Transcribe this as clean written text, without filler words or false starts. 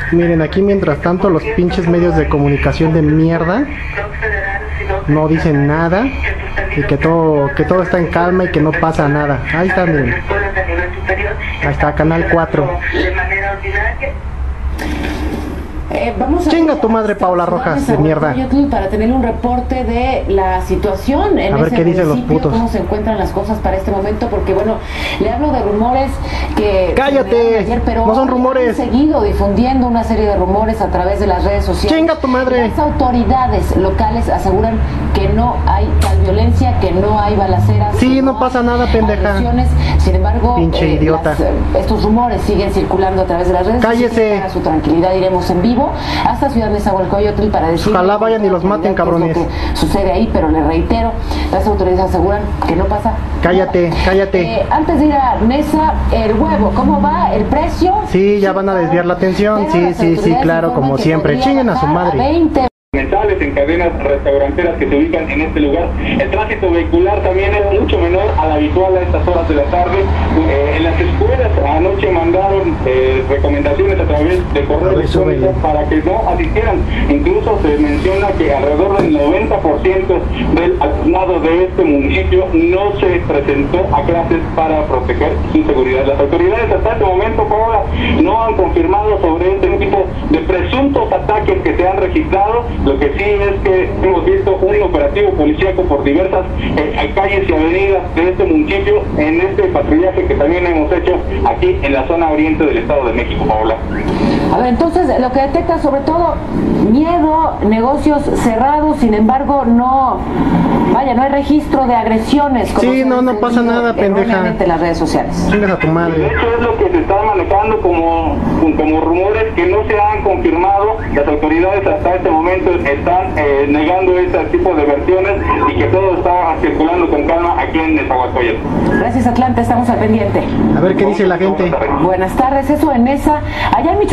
Miren, aquí mientras tanto los pinches medios de comunicación de mierda no dicen nada y que todo está en calma y que no pasa nada. Ahí está, miren. Ahí está, Canal 4. Vamos a Chinga tu madre, Paula Rojas, de mierda. Para tener un reporte de la situación en a ver ese qué dicen los putos. Cómo se encuentran las cosas para este momento, porque bueno, le hablo de rumores que... ¡Cállate! Ayer, pero no son rumores. Han seguido difundiendo una serie de rumores a través de las redes sociales. ¡Chinga tu madre! Las autoridades locales aseguran que no hay tal violencia, que no hay balaceras. Sí, no pasa nada, pendeja. Agresiones. Sin embargo, pinche idiota. Estos rumores siguen circulando a través de las redes. ¡Cállese! Para su tranquilidad iremos en vivo hasta Ciudad Nezahualcóyotl para decir... Ojalá vayan y los maten, cabrones. Sucede ahí, pero le reitero, las autoridades aseguran que no pasa. Cállate, nada. cállate. Antes de ir a Nesa, el huevo, ¿cómo va? ¿El precio? Sí, ya van a desviar la atención. Sí, claro, como siempre. Chinguen a su madre. 20 en cadenas restauranteras que se ubican en este lugar. El tránsito vehicular también es mucho menor al habitual a estas horas de la tarde. En las escuelas anoche mandaron recomendaciones a través de correo electrónico para que no asistieran. Incluso se menciona que alrededor del 90% del alumnado de este municipio no se presentó a clases para proteger su seguridad. Las autoridades hasta este momento, Paola, no han confirmado sobre este tipo de presuntos ataques que se han registrado. Lo que sí es que hemos visto un operativo policíaco por diversas calles y avenidas de este municipio en este patrullaje que también hemos hecho aquí en la zona oriente del Estado de México, Paola. A ver, entonces lo que detecta sobre todo miedo, negocios cerrados, sin embargo no hay registro de agresiones. Sí, no pasa nada, pendeja. En las redes sociales. Chingas a tu madre. De hecho es lo que se está manejando como rumores que no se han confirmado. Las autoridades hasta este momento están negando este tipo de versiones y que todo está circulando con calma aquí en Nezahualcóyotl. Gracias, Atlante, estamos al pendiente. A ver qué dice la gente. Buenas tardes, eso en esa, allá en Michoacán.